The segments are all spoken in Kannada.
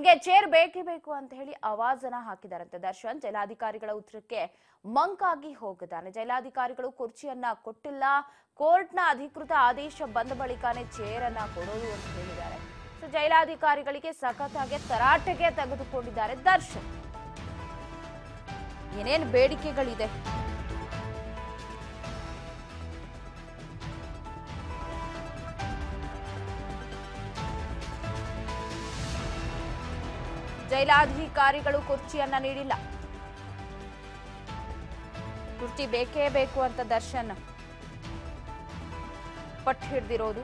ನನಗೆ ಚೇರ್ ಬೇಕೇ ಬೇಕು ಅಂತ ಹೇಳಿ ಆವಾಜನ ಹಾಕಿದಾರಂತೆ ದರ್ಶನ್. ಜೈಲಾಧಿಕಾರಿಗಳ ಉತ್ತರಕ್ಕೆ ಮಂಕಾಗಿ ಹೋಗಿದ್ದಾನೆ. ಜೈಲಾಧಿಕಾರಿಗಳು ಕುರ್ಚಿಯನ್ನ ಕೊಟ್ಟಿಲ್ಲ, ಕೋರ್ಟ್ನ ಅಧಿಕೃತ ಆದೇಶ ಬಂದ ಬಳಿಕನೇ ಚೇರ್ ಅನ್ನ ಕೊಡೋದು ಅಂತ ಹೇಳಿದ್ದಾರೆ. ಸೊ ಜೈಲಾಧಿಕಾರಿಗಳಿಗೆ ಸಖತ್ತಾಗಿ ತರಾಟೆಗೆ ತೆಗೆದುಕೊಂಡಿದ್ದಾರೆ ದರ್ಶನ್. ಏನೇನು ಬೇಡಿಕೆಗಳಿದೆ ಜೈಲಾಧಿಕಾರಿಗಳು ಕುರ್ಚಿಯನ್ನ ನೀಡಿಲ್ಲ, ಕುರ್ಚಿ ಬೇಕೇ ಬೇಕು ಅಂತ ದರ್ಶನ್ ಪಟ್ಟು ಹಿಡಿದಿರೋದು.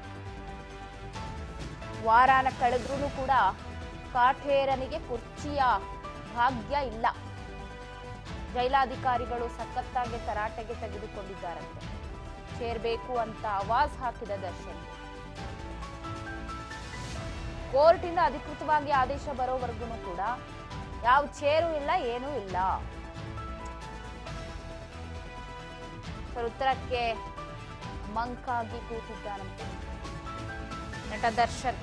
ವಾರಾನ ಕಳೆದ್ರೂ ಕೂಡ ಕಾಠೇರನಿಗೆ ಕುರ್ಚಿಯ ಭಾಗ್ಯ ಇಲ್ಲ. ಜೈಲಾಧಿಕಾರಿಗಳು ಸಖತ್ತಾಗಿ ತರಾಟೆಗೆ ತೆಗೆದುಕೊಂಡಿದ್ದಾರಂತೆ. ಚೇರ್ ಬೇಕು ಅಂತ ಆವಾಜ್ ಹಾಕಿದ ದರ್ಶನ್. ಕೋರ್ಟಿಂದ ಅಧಿಕೃತವಾಗಿ ಆದೇಶ ಬರೋವರೆಗೂ ಕೂಡ ಯಾವ ಚೇರು ಇಲ್ಲ, ಏನೂ ಇಲ್ಲ. ಉತ್ತರಕ್ಕೆ ಮಂಕಾಗಿ ಕೂತಿದ್ದಾನಂತೆ ನಟ ದರ್ಶನ್.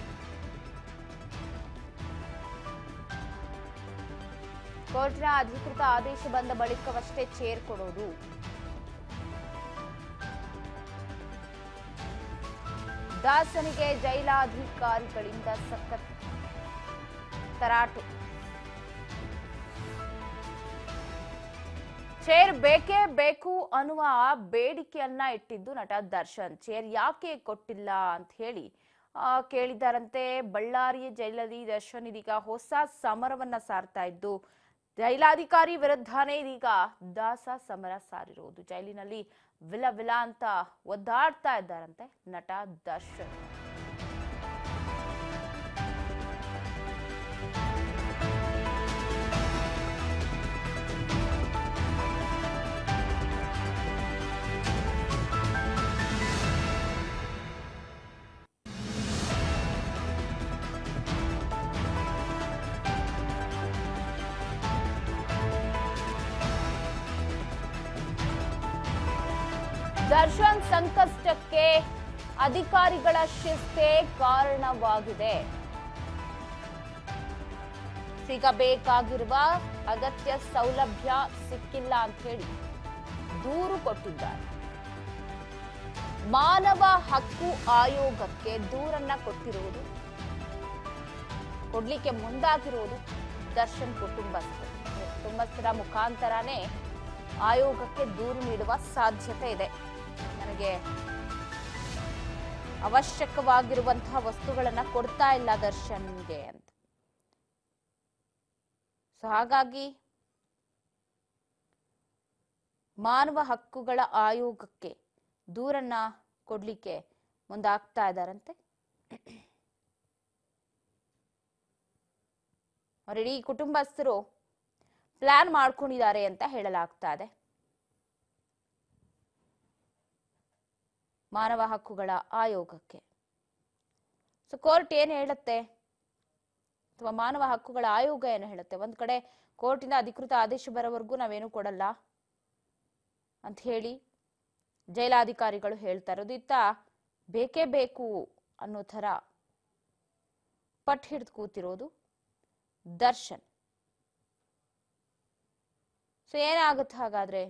ಕೋರ್ಟಿನ ಅಧಿಕೃತ ಆದೇಶ ಬಂದ ಬಳಿಕವಷ್ಟೇ ಚೇರ್ ಕೊಡೋದು. ದಾಸನಿಗೆ ಜೈಲಾಧಿಕಾರಿಗಳಿಂದ ಸಖತ್ ತರಾಟೆ. ಚೇರ್ ಬೇಕೇ ಬೇಕು ಅನ್ನುವ ಬೇಡಿಕೆಯನ್ನ ಇಟ್ಟಿದ್ದು ನಟ ದರ್ಶನ್. ಚೇರ್ ಯಾಕೆ ಕೊಟ್ಟಿಲ್ಲ ಅಂತ ಹೇಳಿ ಕೇಳಿದ್ದಾರಂತೆ. ಬಳ್ಳಾರಿಯ ಜೈಲಲ್ಲಿ ದರ್ಶನ್ ಇದೀಗ ಹೊಸ ಸಮರವನ್ನ ಸಾರ್ತಾ ಇದ್ದು, ಜೈಲಾಧಿಕಾರಿ ವಿರುದ್ಧನೇ ಇದೀಗ ದಾಸ ಸಮರ ಸಾರಿರುವುದು. ಜೈಲಿನಲ್ಲಿ ವಿಲ ವಿಲ ಅಂತ ಒದ್ದಾಡ್ತಾ ಇದ್ದಾರಂತೆ ನಟ ದರ್ಶನ್. ದರ್ಶನ್ ಸಂಕಷ್ಟಕ್ಕೆ ಅಧಿಕಾರಿಗಳ ಶಿಸ್ತೇ ಕಾರಣವಾಗಿದೆ. ಸಿಗಬೇಕಾಗಿರುವ ಅಗತ್ಯ ಸೌಲಭ್ಯ ಸಿಕ್ಕಿಲ್ಲ ಅಂತ ಹೇಳಿ ದೂರು ಕೊಟ್ಟಿದ್ದಾರೆ. ಮಾನವ ಹಕ್ಕು ಆಯೋಗಕ್ಕೆ ದೂರನ್ನ ಕೊಡ್ಲಿಕ್ಕೆ ಮುಂದಾಗಿರುವುದು ದರ್ಶನ್ ಕುಟುಂಬಸ್ಥರ ಮುಖಾಂತರನೇ ಆಯೋಗಕ್ಕೆ ದೂರು ನೀಡುವ ಸಾಧ್ಯತೆ ಇದೆ. ನನಗೆ ಅವಶ್ಯಕವಾಗಿರುವಂತಹ ವಸ್ತುಗಳನ್ನ ಕೊಡ್ತಾ ಇಲ್ಲ ದರ್ಶನ್ಗೆ ಅಂತ. ಸೊ ಹಾಗಾಗಿ ಮಾನವ ಹಕ್ಕುಗಳ ಆಯೋಗಕ್ಕೆ ದೂರನ್ನ ಕೊಡ್ಲಿಕ್ಕೆ ಮುಂದಾಗ್ತಾ ಇದ್ದಾರಂತೆ. ಅವರಿಡೀ ಕುಟುಂಬಸ್ಥರು ಪ್ಲಾನ್ ಮಾಡ್ಕೊಂಡಿದ್ದಾರೆ ಅಂತ ಹೇಳಲಾಗ್ತಾ ಇದೆ. ಮಾನವ ಹಕ್ಕುಗಳ ಆಯೋಗಕ್ಕೆ ಸೊ ಕೋರ್ಟ್ ಏನ್ ಹೇಳುತ್ತೆ ಅಥವಾ ಮಾನವ ಹಕ್ಕುಗಳ ಆಯೋಗ ಏನು ಹೇಳುತ್ತೆ? ಒಂದ್ ಕಡೆ ಕೋರ್ಟಿನ ಅಧಿಕೃತ ಆದೇಶ ಬರೋವರೆಗೂ ನಾವೇನು ಕೊಡಲ್ಲ ಅಂತ ಹೇಳಿ ಜೈಲಾಧಿಕಾರಿಗಳು ಹೇಳ್ತಾ ಇರೋದು. ಇತ್ತ ಬೇಕೇ ಬೇಕು ಅನ್ನೋ ತರ ಪಟ್ಟು ಹಿಡಿದು ಕೂತಿರೋದು ದರ್ಶನ್. ಸೊ ಏನಾಗುತ್ತೆ ಹಾಗಾದ್ರೆ?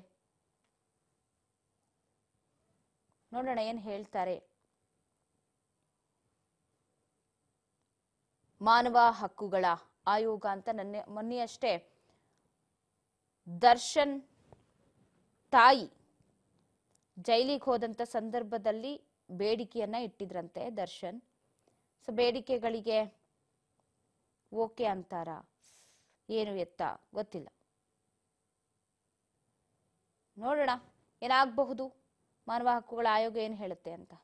ನೋಡೋಣ ಏನ್ ಹೇಳ್ತಾರೆ ಮಾನವ ಹಕ್ಕುಗಳ ಆಯೋಗ ಅಂತ. ಮೊನ್ನೆಯಷ್ಟೇ ದರ್ಶನ್ ತಾಯಿ ಜೈಲಿಗೆ ಹೋದಂತ ಸಂದರ್ಭದಲ್ಲಿ ಬೇಡಿಕೆಯನ್ನ ಇಟ್ಟಿದ್ರಂತೆ ದರ್ಶನ್. ಸೊ ಬೇಡಿಕೆಗಳಿಗೆ ಓಕೆ ಅಂತಾರ ಏನು ಎತ್ತ ಗೊತ್ತಿಲ್ಲ. ನೋಡೋಣ ಏನಾಗಬಹುದು, ಮಾನವ ಹಕ್ಕುಗಳ ಆಯೋಗ ಏನು ಹೇಳುತ್ತೆ ಅಂತ.